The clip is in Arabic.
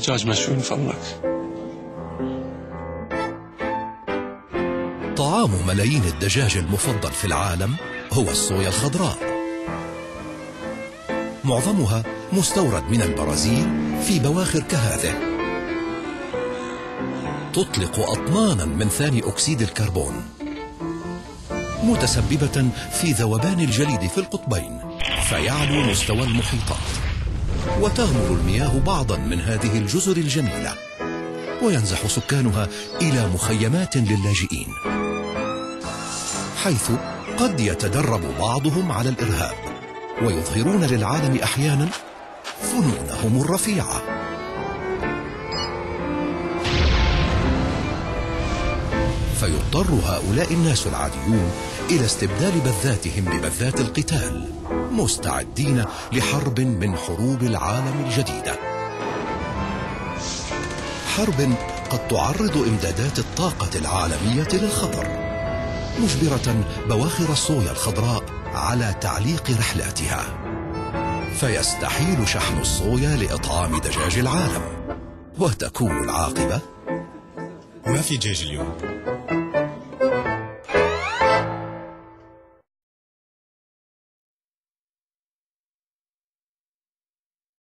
دجاج مشوي من فضلك. طعام ملايين الدجاج المفضل في العالم هو الصويا الخضراء. معظمها مستورد من البرازيل في بواخر كهذه، تطلق أطنانا من ثاني أكسيد الكربون، متسببة في ذوبان الجليد في القطبين فيعلو مستوى المحيطات، وتغمر المياه بعضا من هذه الجزر الجميلة، وينزح سكانها إلى مخيمات للاجئين، حيث قد يتدرب بعضهم على الإرهاب ويظهرون للعالم أحيانا فنونهم الرفيعة. فيضطر هؤلاء الناس العاديون إلى استبدال بذاتهم ببذات القتال، مستعدين لحرب من حروب العالم الجديدة، حرب قد تعرض إمدادات الطاقة العالمية للخطر، مجبرة بواخر الصويا الخضراء على تعليق رحلاتها، فيستحيل شحن الصويا لإطعام دجاج العالم، وتكون العاقبة ما في دجاج اليوم.